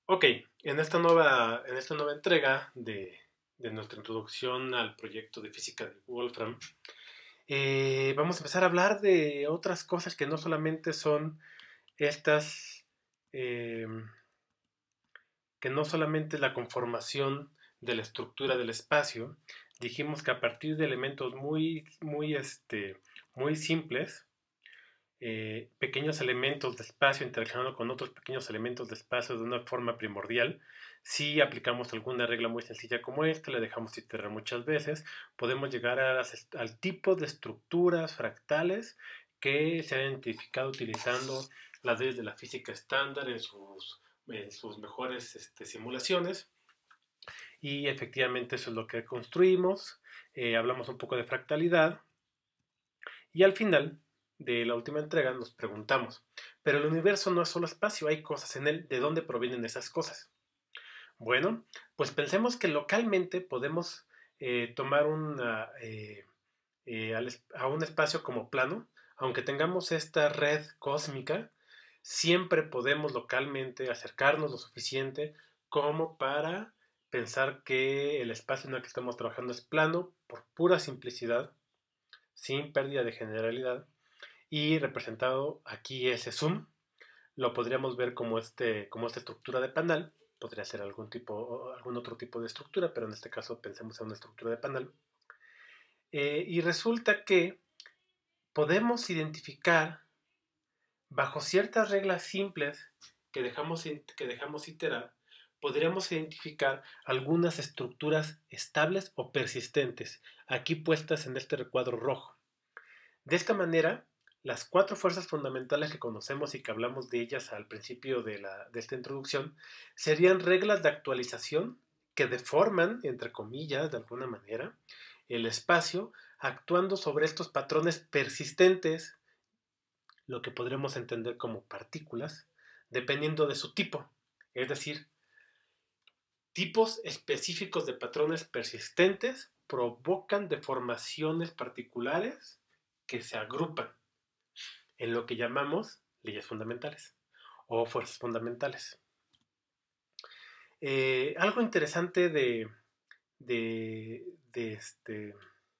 Ok, en esta nueva entrega de nuestra introducción al proyecto de física de Wolfram, vamos a empezar a hablar de otras cosas que no solamente son estas, eh, que no solamente la conformación de la estructura del espacio. Dijimos que a partir de elementos muy simples, pequeños elementos de espacio interaccionando con otros pequeños elementos de espacio de una forma primordial. Si aplicamos alguna regla muy sencilla como esta, le dejamos iterar muchas veces, podemos llegar al tipo de estructuras fractales que se han identificado utilizando las leyes de la física estándar en sus mejores simulaciones. Y efectivamente eso es lo que construimos. Hablamos un poco de fractalidad y al final de la última entrega nos preguntamos, pero el universo no es solo espacio, hay cosas en él, ¿de dónde provienen esas cosas? Bueno, pues pensemos que localmente podemos tomar a un espacio como plano, aunque tengamos esta red cósmica, siempre podemos localmente acercarnos lo suficiente como para pensar que el espacio en el que estamos trabajando es plano por pura simplicidad, sin pérdida de generalidad, y representado aquí ese zoom, lo podríamos ver como esta estructura de panel. Podría ser algún otro tipo de estructura, pero en este caso pensemos en una estructura de panel. Y resulta que podemos identificar, bajo ciertas reglas simples que dejamos iterar, podríamos identificar algunas estructuras estables o persistentes, aquí puestas en este recuadro rojo. De esta manera, las cuatro fuerzas fundamentales que conocemos y que hablamos de ellas al principio de esta introducción serían reglas de actualización que deforman, entre comillas, de alguna manera, el espacio, actuando sobre estos patrones persistentes, lo que podremos entender como partículas, dependiendo de su tipo. Es decir, tipos específicos de patrones persistentes provocan deformaciones particulares que se agrupan en lo que llamamos leyes fundamentales o fuerzas fundamentales. Algo interesante de, de, este,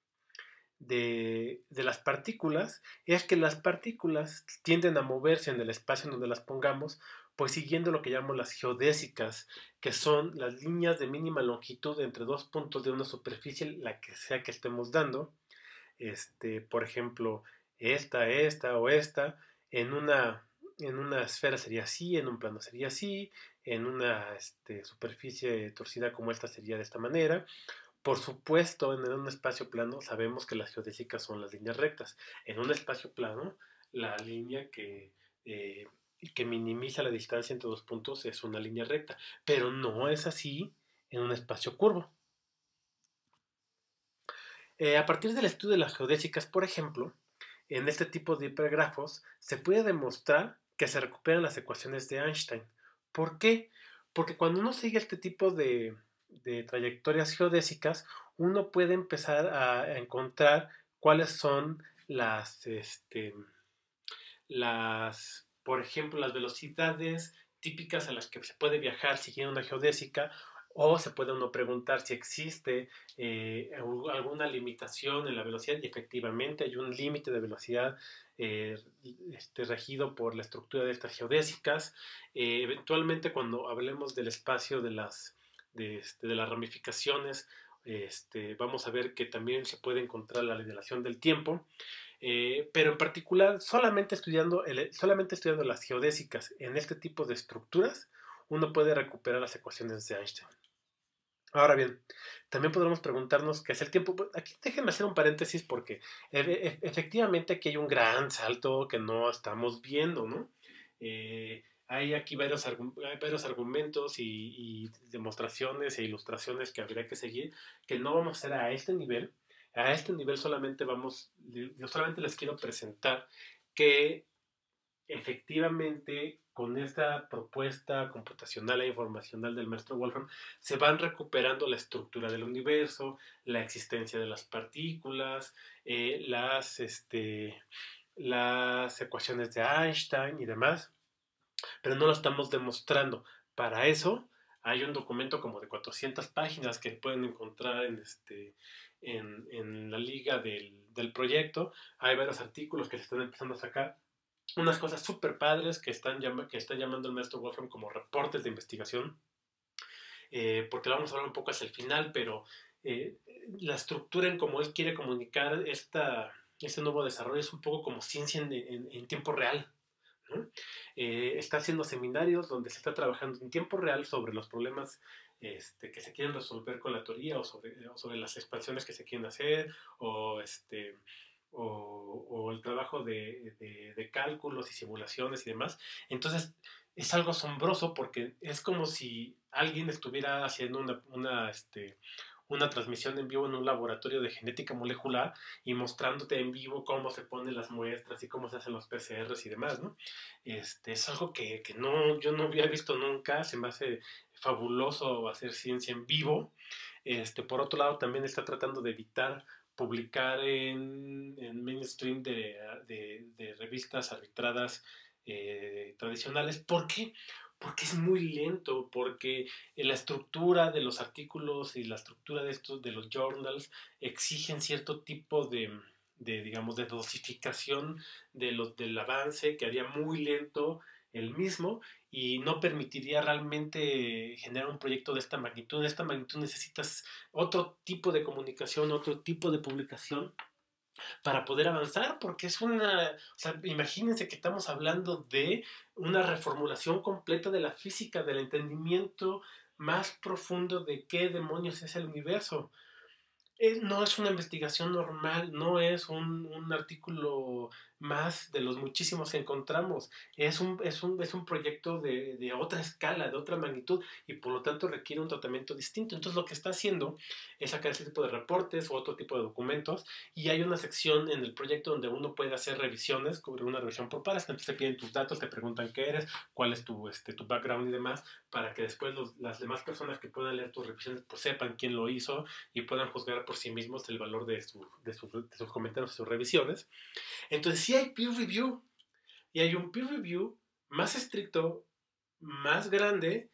de las partículas es que las partículas tienden a moverse en el espacio en donde las pongamos, pues siguiendo lo que llamamos las geodésicas, que son las líneas de mínima longitud entre dos puntos de una superficie, la que sea que estemos dando. Por ejemplo, esta o esta, en en una esfera sería así, en un plano sería así, en una superficie torcida como esta sería de esta manera. Por supuesto, en un espacio plano sabemos que las geodésicas son las líneas rectas. En un espacio plano, la línea eh, que minimiza la distancia entre dos puntos es una línea recta, pero no es así en un espacio curvo. A partir del estudio de las geodésicas, por ejemplo, en este tipo de hipergrafos se puede demostrar que se recuperan las ecuaciones de Einstein. ¿Por qué? Porque cuando uno sigue este tipo de trayectorias geodésicas, uno puede empezar a encontrar cuáles son por ejemplo, las velocidades típicas a las que se puede viajar siguiendo una geodésica, o se puede uno preguntar si existe alguna limitación en la velocidad, y efectivamente hay un límite de velocidad eh, regido por la estructura de estas geodésicas. Eventualmente, cuando hablemos del espacio de las ramificaciones, vamos a ver que también se puede encontrar la relación del tiempo. Pero en particular, solamente estudiando las geodésicas en este tipo de estructuras, uno puede recuperar las ecuaciones de Einstein. Ahora bien, también podremos preguntarnos qué es el tiempo. Aquí déjenme hacer un paréntesis porque efectivamente aquí hay un gran salto que no estamos viendo, ¿no? Hay aquí hay varios argumentos y demostraciones e ilustraciones que habría que seguir, que no vamos a hacer a este nivel. A este nivel yo solamente les quiero presentar que efectivamente con esta propuesta computacional e informacional del maestro Wolfram se van recuperando la estructura del universo, la existencia de las partículas, las ecuaciones de Einstein y demás, pero no lo estamos demostrando. Para eso hay un documento como de 400 páginas que pueden encontrar en la liga del proyecto. Hay varios artículos que se están empezando a sacar. Unas cosas súper padres que está llamando el maestro Wolfram como reportes de investigación, porque lo vamos a hablar un poco hacia el final, pero eh, la estructura en cómo él quiere comunicar este nuevo desarrollo es un poco como ciencia en tiempo real, ¿no? Está haciendo seminarios donde se está trabajando en tiempo real sobre los problemas que se quieren resolver con la teoría o sobre las expansiones que se quieren hacer o, o el trabajo de cálculos y simulaciones y demás. Entonces es algo asombroso porque es como si alguien estuviera haciendo una transmisión en vivo en un laboratorio de genética molecular y mostrándote en vivo cómo se ponen las muestras y cómo se hacen los PCRs y demás, ¿no? Es algo que no, yo no había visto nunca, se me hace fabuloso hacer ciencia en vivo. Por otro lado, también está tratando de evitar publicar en mainstream de revistas arbitradas tradicionales. ¿Por qué? Porque es muy lento, porque la estructura de los artículos y la estructura de los journals exigen cierto tipo digamos, de dosificación del avance que haría muy lento el mismo y no permitiría realmente generar un proyecto de esta magnitud. De esta magnitud necesitas otro tipo de comunicación, otro tipo de publicación para poder avanzar, porque o sea, imagínense que estamos hablando de una reformulación completa de la física, del entendimiento más profundo de qué demonios es el universo. No es una investigación normal, no es un artículo más de los muchísimos que encontramos. Es un proyecto de otra escala, de otra magnitud, y por lo tanto requiere un tratamiento distinto. Entonces lo que está haciendo es sacar ese tipo de reportes o otro tipo de documentos, y hay una sección en el proyecto donde uno puede hacer revisiones, cubrir una revisión por pares. Entonces te piden tus datos, te preguntan qué eres, cuál es tu background y demás, para que después las demás personas que puedan leer tus revisiones pues sepan quién lo hizo y puedan juzgar por sí mismos el valor de sus comentarios y sus revisiones. Entonces sí hay peer review, y hay un peer review más estricto, más grande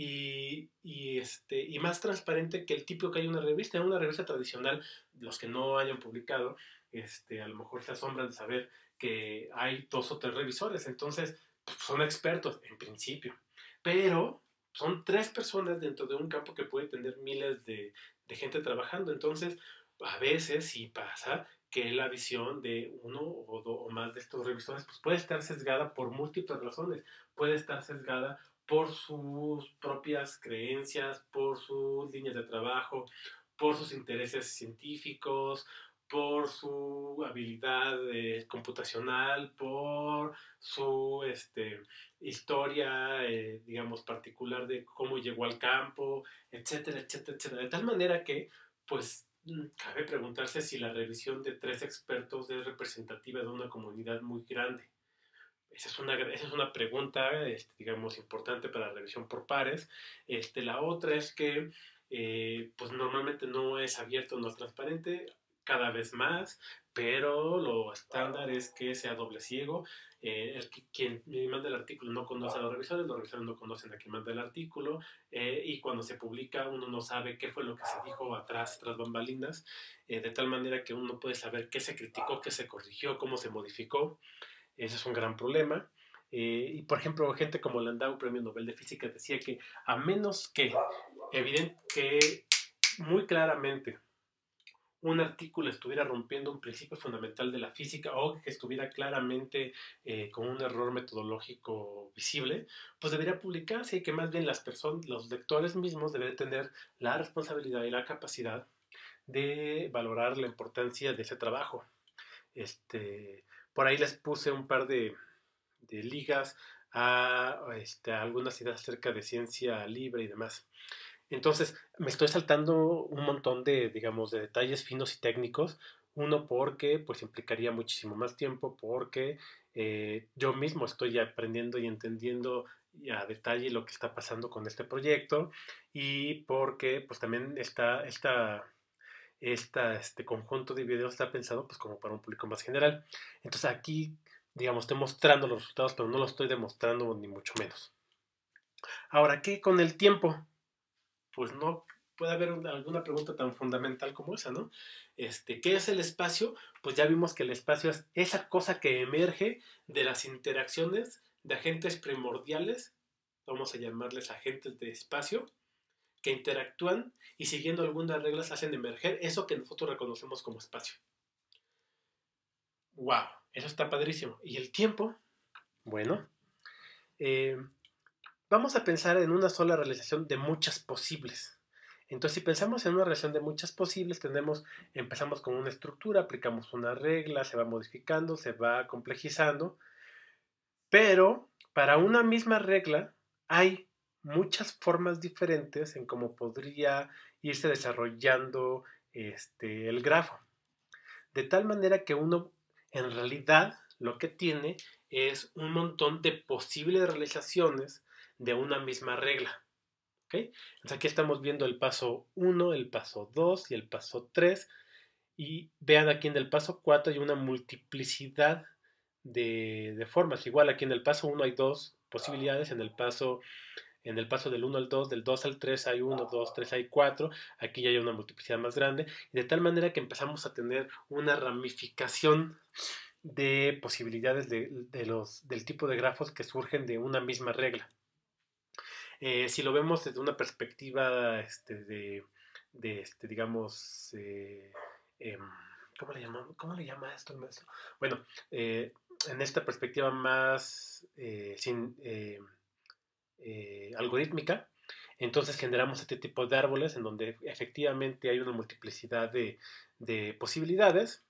y más transparente que el tipo que hay en una revista. En una revista tradicional, los que no hayan publicado, a lo mejor se asombran de saber que hay 2 o 3 revisores, entonces pues, son expertos en principio, pero son 3 personas dentro de un campo que puede tener miles de gente trabajando. Entonces a veces sí pasa que la visión de uno o más de estos revisores pues puede estar sesgada por múltiples razones. Puede estar sesgada por sus propias creencias, por sus líneas de trabajo, por sus intereses científicos, por su habilidad computacional, por su historia, digamos, particular de cómo llegó al campo, etcétera, etcétera, etcétera. De tal manera que, pues, cabe preguntarse si la revisión de 3 expertos es representativa de una comunidad muy grande. Esa es una pregunta, digamos, importante para la revisión por pares. La otra es que, pues normalmente no es abierto, no es transparente, cada vez más, pero lo estándar es que sea doble ciego. Quien manda el artículo no conoce a los revisores no conocen a quien manda el artículo, y cuando se publica uno no sabe qué fue lo que se dijo atrás, tras bambalinas, de tal manera que uno puede saber qué se criticó, qué se corrigió, cómo se modificó. Ese es un gran problema. Y por ejemplo, gente como Landau, premio Nobel de Física, decía que a menos que muy claramente un artículo estuviera rompiendo un principio fundamental de la física o que estuviera claramente con un error metodológico visible, pues debería publicarse y que más bien las personas, los lectores mismos deberían tener la responsabilidad y la capacidad de valorar la importancia de ese trabajo. Por ahí les puse un par de ligas a algunas ideas acerca de ciencia libre y demás. Entonces, me estoy saltando un montón digamos, de detalles finos y técnicos. Uno, porque pues implicaría muchísimo más tiempo, porque yo mismo estoy aprendiendo y entendiendo a detalle lo que está pasando con este proyecto, y porque pues también este conjunto de videos está pensado pues como para un público más general. Entonces aquí, digamos, estoy mostrando los resultados, pero no los estoy demostrando ni mucho menos. Ahora, ¿qué con el tiempo? Pues no puede haber alguna pregunta tan fundamental como esa, ¿no? ¿Qué es el espacio? Pues ya vimos que el espacio es esa cosa que emerge de las interacciones de agentes primordiales, vamos a llamarles agentes de espacio, que interactúan y siguiendo algunas reglas hacen emerger eso que nosotros reconocemos como espacio. ¡Wow! Eso está padrísimo. ¿Y el tiempo? Bueno, eh, vamos a pensar en una sola realización de muchas posibles. Entonces, si pensamos en una relación de muchas posibles, empezamos con una estructura, aplicamos una regla, se va modificando, se va complejizando, pero para una misma regla hay muchas formas diferentes en cómo podría irse desarrollando el grafo. De tal manera que uno en realidad lo que tiene es un montón de posibles realizaciones de una misma regla. ¿Okay? Entonces aquí estamos viendo el paso 1, el paso 2 y el paso 3. Y vean aquí en el paso 4 hay una multiplicidad de formas. Igual aquí en el paso 1 hay dos posibilidades, en el paso del 1 al 2, del 2 al 3 hay 1, 2, 3, hay 4. Aquí ya hay una multiplicidad más grande. Y de tal manera que empezamos a tener una ramificación de posibilidades del tipo de grafos que surgen de una misma regla. Si lo vemos desde una perspectiva digamos, em, ¿cómo le llama esto el maestro? Bueno, en esta perspectiva más algorítmica, entonces generamos este tipo de árboles en donde efectivamente hay una multiplicidad de posibilidades.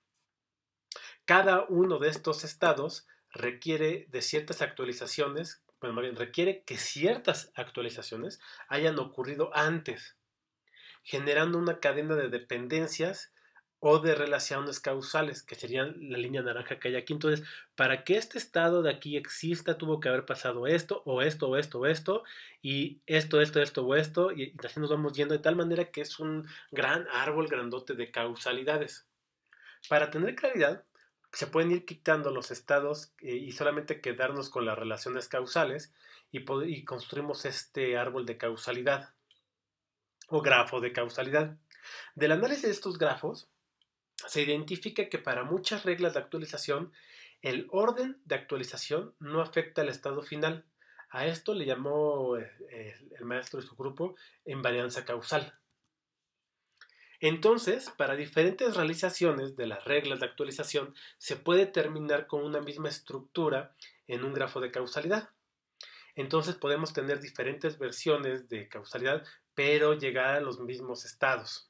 Cada uno de estos estados requiere de ciertas actualizaciones, bueno, más bien requiere que ciertas actualizaciones hayan ocurrido antes, generando una cadena de dependencias o de relaciones causales, que serían la línea naranja que hay aquí. Entonces, para que este estado de aquí exista, tuvo que haber pasado esto, o esto, o esto, o esto, y esto, o esto, y así nos vamos yendo de tal manera que es un gran árbol grandote de causalidades. Para tener claridad, se pueden ir quitando los estados y solamente quedarnos con las relaciones causales y construimos este árbol de causalidad o grafo de causalidad. Del análisis de estos grafos, se identifica que para muchas reglas de actualización, el orden de actualización no afecta al estado final. A esto le llamó el maestro de su grupo invarianza causal. Entonces, para diferentes realizaciones de las reglas de actualización, se puede terminar con una misma estructura en un grafo de causalidad. Entonces podemos tener diferentes versiones de causalidad, pero llegar a los mismos estados.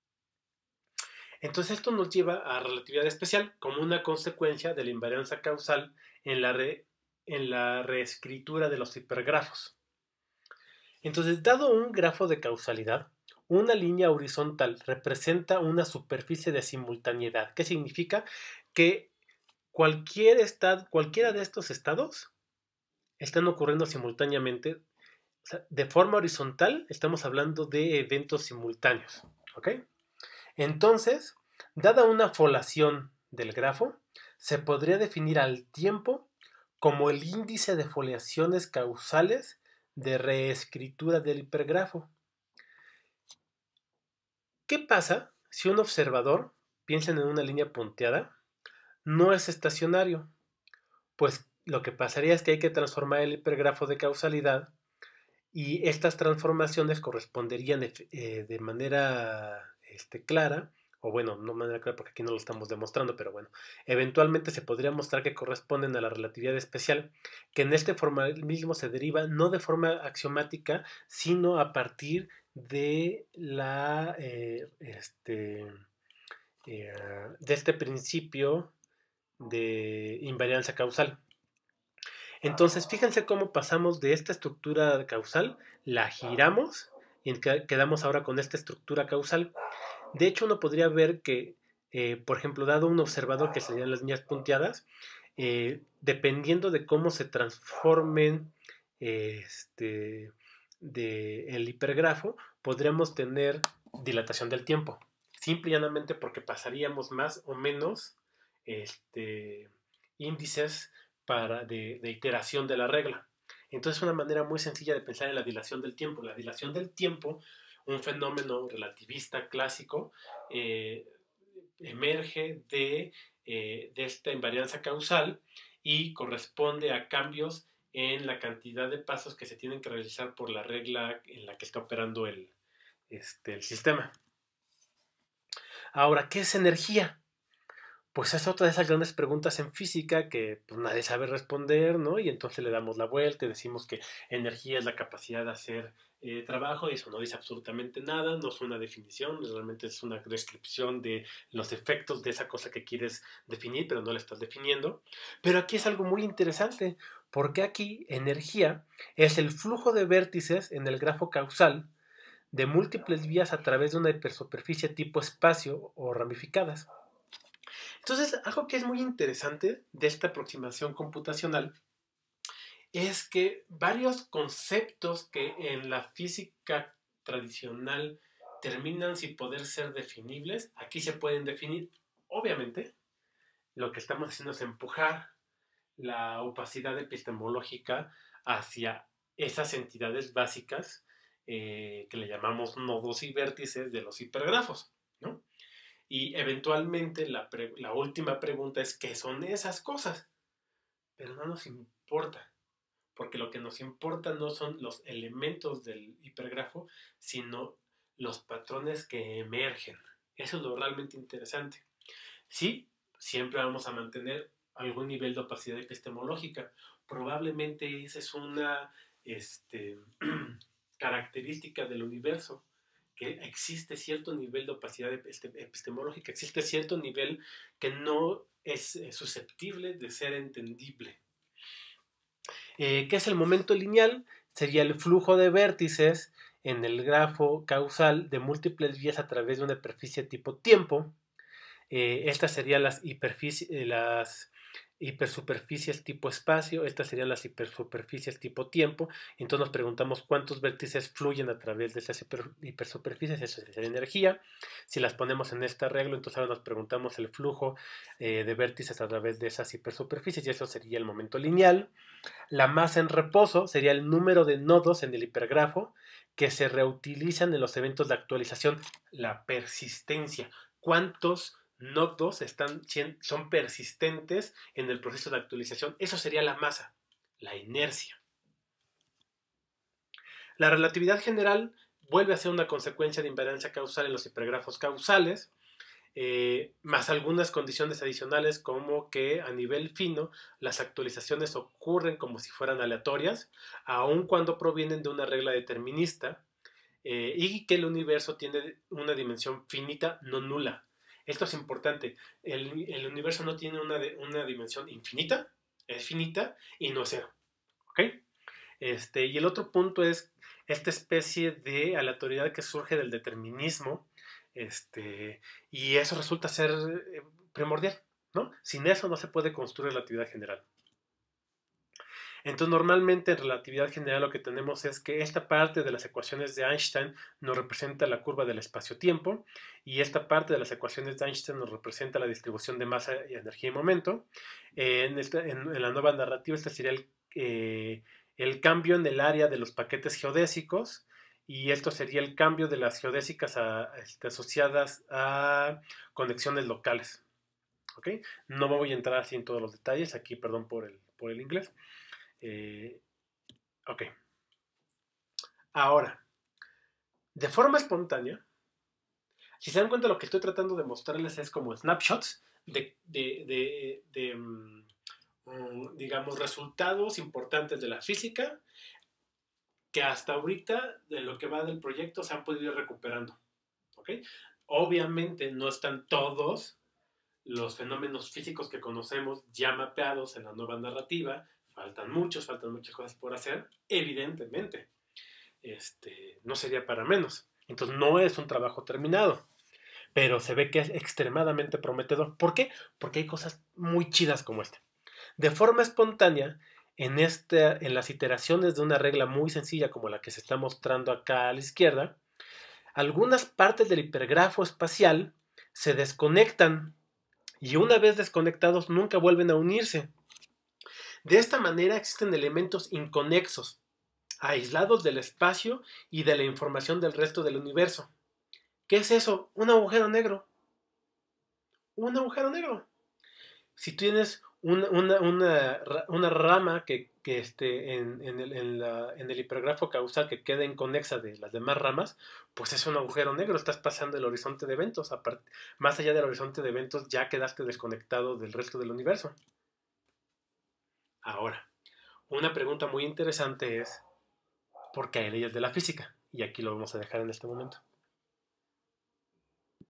Entonces esto nos lleva a relatividad especial como una consecuencia de la invarianza causal en la reescritura de los hipergrafos. Entonces, dado un grafo de causalidad, una línea horizontal representa una superficie de simultaneidad. ¿Qué significa? Que cualquiera de estos estados están ocurriendo simultáneamente. O sea, de forma horizontal estamos hablando de eventos simultáneos. ¿Ok? Entonces, dada una folación del grafo, se podría definir al tiempo como el índice de foliaciones causales de reescritura del hipergrafo. ¿Qué pasa si un observador, piensen en una línea punteada, no es estacionario? Pues lo que pasaría es que hay que transformar el hipergrafo de causalidad y estas transformaciones corresponderían de manera clara, o bueno, no de manera clara porque aquí no lo estamos demostrando, pero bueno, eventualmente se podría mostrar que corresponden a la relatividad especial, que en este formalismo se deriva no de forma axiomática, sino a partir de de este principio de invarianza causal. Entonces, fíjense cómo pasamos de esta estructura causal, la giramos y quedamos ahora con esta estructura causal. De hecho, uno podría ver que, por ejemplo, dado un observador que serían las líneas punteadas, dependiendo de cómo se transformen el hipergrafo, podríamos tener dilatación del tiempo. Simple y llanamente porque pasaríamos más o menos índices de iteración de la regla. Entonces es una manera muy sencilla de pensar en la dilación del tiempo. La dilación del tiempo, un fenómeno relativista clásico, emerge de esta invarianza causal y corresponde a cambios en la cantidad de pasos que se tienen que realizar por la regla en la que está operando el sistema. Ahora, ¿qué es energía? Pues es otra de esas grandes preguntas en física que pues, nadie sabe responder, ¿no? Y entonces le damos la vuelta y decimos que energía es la capacidad de hacer trabajo, y eso no dice absolutamente nada, no es una definición, realmente es una descripción de los efectos de esa cosa que quieres definir, pero no la estás definiendo. Pero aquí es algo muy interesante, porque aquí energía es el flujo de vértices en el grafo causal de múltiples vías a través de una hipersuperficie tipo espacio o ramificadas. Entonces, algo que es muy interesante de esta aproximación computacional es que varios conceptos que en la física tradicional terminan sin poder ser definibles, aquí se pueden definir. Obviamente, lo que estamos haciendo es empujar la opacidad epistemológica hacia esas entidades básicas que le llamamos nodos y vértices de los hipergrafos, ¿no? Y eventualmente la última pregunta es, ¿qué son esas cosas? Pero no nos importa, porque lo que nos importa no son los elementos del hipergrafo, sino los patrones que emergen. Eso es lo realmente interesante. Sí, siempre vamos a mantener algún nivel de opacidad epistemológica. Probablemente esa es una característica del universo, que existe cierto nivel de opacidad epistemológica, existe cierto nivel que no es susceptible de ser entendible. ¿Qué es el momento lineal? Sería el flujo de vértices en el grafo causal de múltiples vías a través de una superficie tipo tiempo. Estas serían las hipersuperficies tipo espacio, estas serían las hipersuperficies tipo tiempo. Entonces nos preguntamos cuántos vértices fluyen a través de esas hipersuperficies, eso sería energía. Si las ponemos en este arreglo, entonces ahora nos preguntamos el flujo de vértices a través de esas hipersuperficies, y eso sería el momento lineal. La masa en reposo sería el número de nodos en el hipergrafo que se reutilizan en los eventos de actualización. La persistencia. ¿Cuántos nodos son persistentes en el proceso de actualización? Eso sería la masa. La inercia. La relatividad general vuelve a ser una consecuencia de invariancia causal en los hipergrafos causales. Más algunas condiciones adicionales como que a nivel fino las actualizaciones ocurren como si fueran aleatorias, aun cuando provienen de una regla determinista, y que el universo tiene una dimensión finita, no nula. Esto es importante. El universo no tiene una dimensión infinita, es finita y no es cero. ¿Ok? Y el otro punto es esta especie de aleatoriedad que surge del determinismo, y eso resulta ser primordial, ¿no? Sin eso no se puede construir relatividad general. Entonces, normalmente en relatividad general lo que tenemos es que esta parte de las ecuaciones de Einstein nos representa la curva del espacio-tiempo, y esta parte de las ecuaciones de Einstein nos representa la distribución de masa, energía y momento. En la nueva narrativa este sería el cambio en el área de los paquetes geodésicos, y esto sería el cambio de las geodésicas asociadas a conexiones locales. ¿Ok? No me voy a entrar así en todos los detalles, aquí perdón por el inglés. Ok. Ahora, de forma espontánea, si se dan cuenta, lo que estoy tratando de mostrarles es como snapshots digamos, resultados importantes de la física que hasta ahorita, de lo que va del proyecto, se han podido ir recuperando. ¿Ok? Obviamente no están todos los fenómenos físicos que conocemos ya mapeados en la nueva narrativa. Faltan muchas cosas por hacer, evidentemente. No sería para menos. Entonces no es un trabajo terminado, pero se ve que es extremadamente prometedor. ¿Por qué? Porque hay cosas muy chidas como esta. De forma espontánea, en las iteraciones de una regla muy sencilla como la que se está mostrando acá a la izquierda, algunas partes del hipergrafo espacial se desconectan, y una vez desconectados nunca vuelven a unirse. De esta manera existen elementos inconexos, aislados del espacio y de la información del resto del universo. ¿Qué es eso? Un agujero negro. Un agujero negro. Si tienes una rama en el hipergrafo causal que queda inconexa de las demás ramas, pues es un agujero negro, estás pasando el horizonte de eventos. Más allá del horizonte de eventos ya quedaste desconectado del resto del universo. Ahora, una pregunta muy interesante es, ¿por qué hay leyes de la física? Y aquí lo vamos a dejar en este momento.